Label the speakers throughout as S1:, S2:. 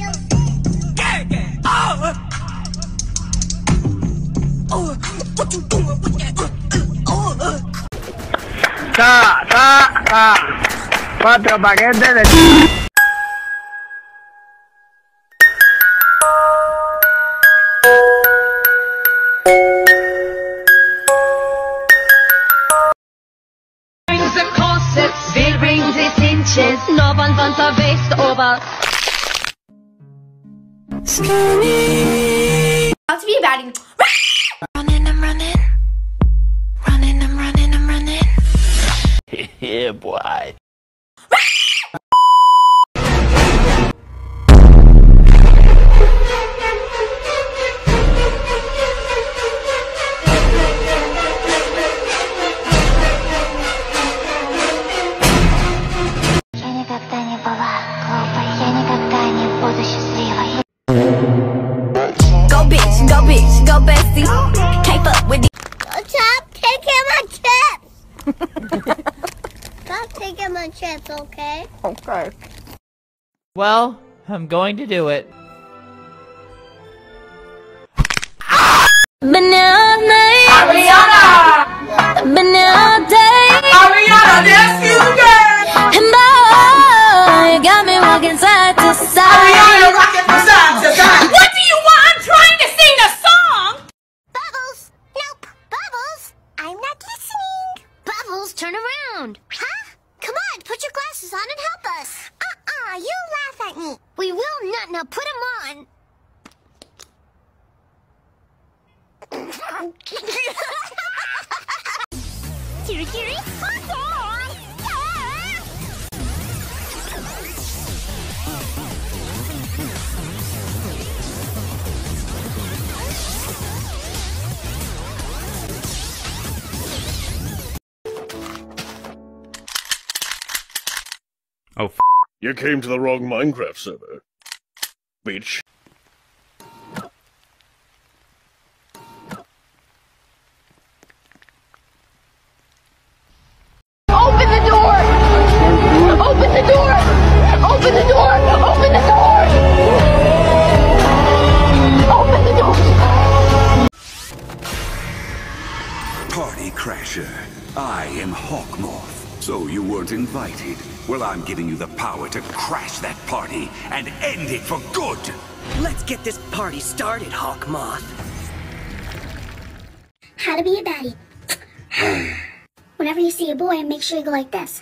S1: Cuatro paquetes de...
S2: Not to be a baddie.
S3: Running, I'm running. Running, I'm running, I'm running.
S4: Yeah, boy.
S3: Go bitch, go bestie. Can't fuck with these.
S2: Stop taking my chips. Stop taking my chips, okay?
S5: Okay. Well, I'm going to do it.
S3: Banana. Ariana. Banana day.
S6: Ariana, that's you, girl.
S3: And boy, you got me walking side to side.
S6: Ariana, rocking from side to side. What do you want? I'm trying to sing a song.
S2: Bubbles. Nope. Bubbles. I'm not listening. Bubbles, turn around. Huh? Come on, put your glasses on and help us. You laugh at me. We will not. Now put them on. Kiri, Kiri, hold on.
S7: Oh, you came to the wrong Minecraft server, bitch.
S2: Open the door! Open the door! Open the door! Open the door! Open the door!
S8: Party Crasher. I am Hawkmoth. So you weren't invited? Well, I'm giving you the power to crash that party and end it for good!
S6: Let's get this party started, Hawkmoth.
S2: How to be a baddie. Whenever you see a boy, make sure you go like this.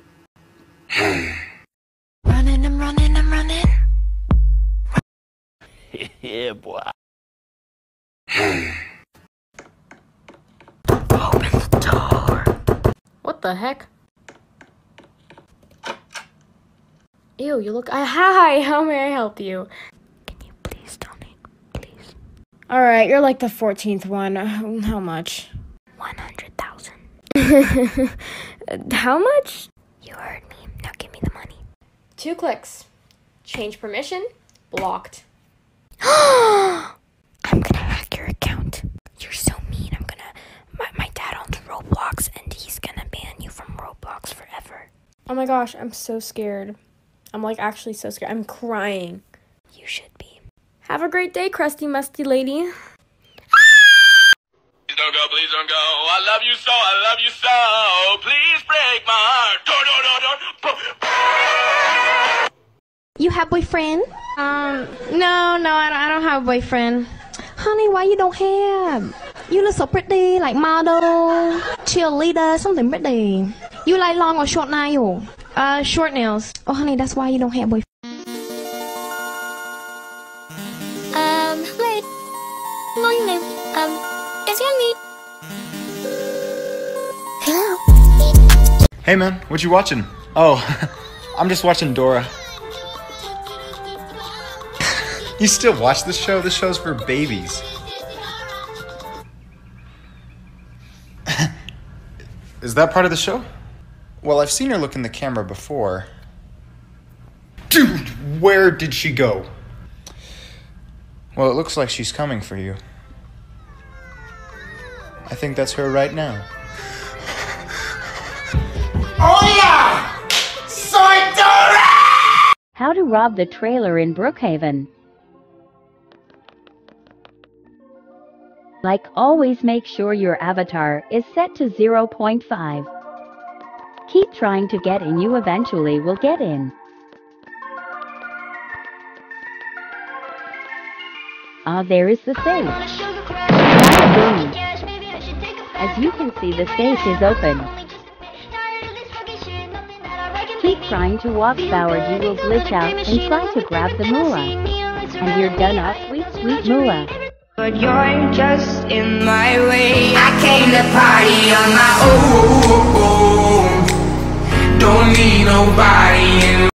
S3: Running, I'm running, I'm running.
S4: Yeah, boy.
S3: Open the door.
S5: What the heck? Ew, you look... Hi, how may I help you?
S3: Can you please donate? Please.
S5: Alright, you're like the 14th one. How much?
S3: 100,000.
S5: How much?
S3: You heard me. Now give me the money.
S5: 2 clicks. Change permission. Blocked.
S3: I'm gonna hack your account. You're so mean. I'm gonna... My dad owns Roblox and he's gonna ban you from Roblox forever.
S5: Oh my gosh, I'm so scared. I'm like actually so scared. I'm crying.
S3: You should be.
S5: Have a great day, crusty musty lady.
S4: Please don't go, please don't go. I love you so, I love you so. Please break my heart.
S9: You have boyfriend? No, I don't have a boyfriend. Honey, why you don't have? You look so pretty, like model, cheerleader, something pretty. You like long or short nail? Short nails. Oh, honey, that's why you don't have boyfriend.
S2: Wait. What's your name? It's Young Hello.
S10: Hey man, what you watching? Oh, I'm just watching Dora. You still watch this show? This show's for babies. Is that part of the show? Well, I've seen her look in the camera before. Dude, where did she go? Well, it looks like she's coming for you. I think that's her right now.
S6: Oh yeah! Soy Dora!
S1: How to rob the trailer in Brookhaven. Like always, make sure your avatar is set to 0.5. Keep trying to get in, you eventually will get in. Ah, there is the safe. As you can see, the safe is open. Keep trying to walk forward, you will glitch out and try to grab the moolah. And you're done off, sweet, sweet moolah.
S11: But you're just in my way. I came to party on my own. Don't need nobody in.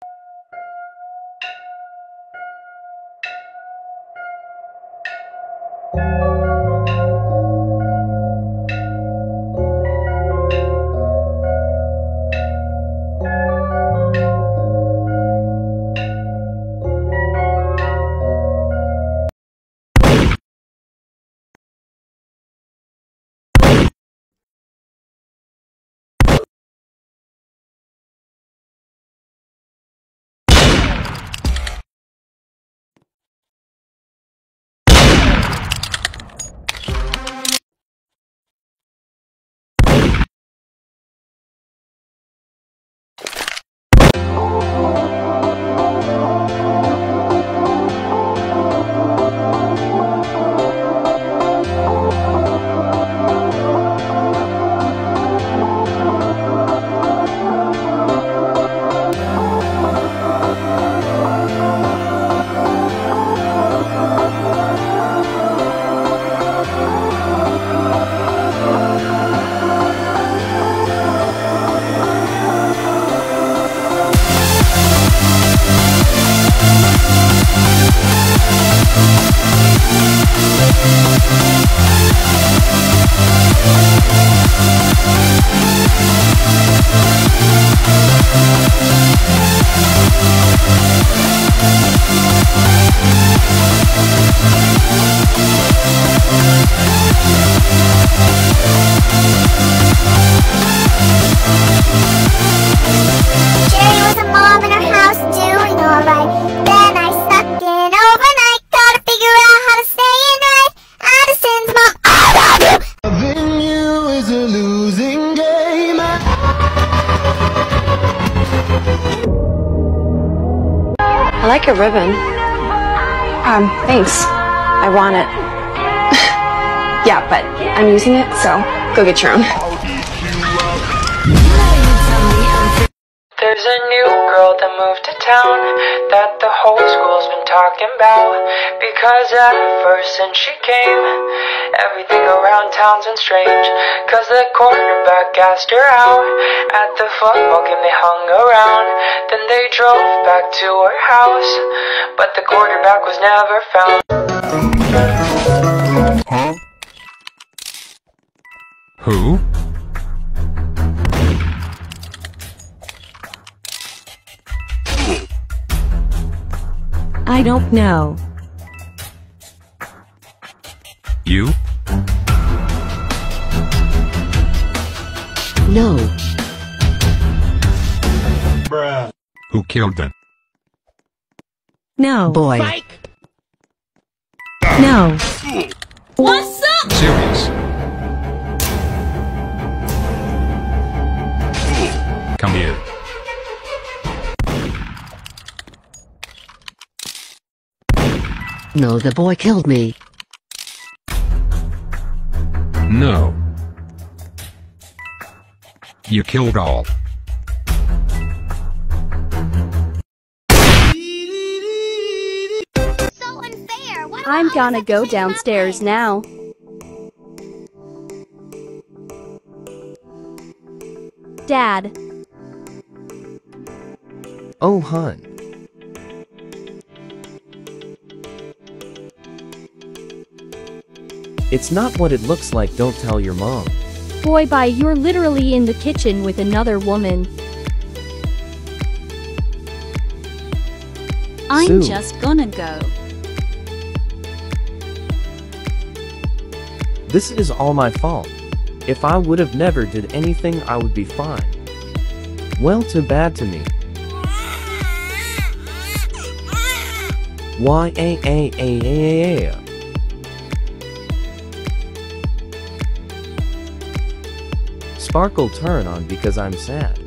S12: I like your ribbon. Thanks. I want it. Yeah, but I'm using it, so go get your own.
S13: There's a new girl that moved to town that the whole school's been talking about. Because at first since she came, everything around town's been strange. Cause the quarterback asked her out at the football game, they hung around. Then they drove back to her house, but the quarterback was never found.
S8: Huh? Who?
S14: I don't know.
S8: You?
S14: No.
S8: Bruh. Who killed them?
S14: No. Boy. No.
S6: What's up?
S8: Serious? Come here.
S14: No, the boy killed me.
S8: No. You killed all.
S2: So unfair. What
S15: I'm gonna go downstairs now. Dad.
S16: Oh, hun. It's not what it looks like, don't tell your mom.
S15: Boy, bye, you're literally in the kitchen with another woman.
S14: I'm
S16: Sue.
S14: just gonna go.
S16: This is all my fault. If I would have never did anything, I would be fine. Well, too bad to me. Why a. Sparkle turn on because I'm sad.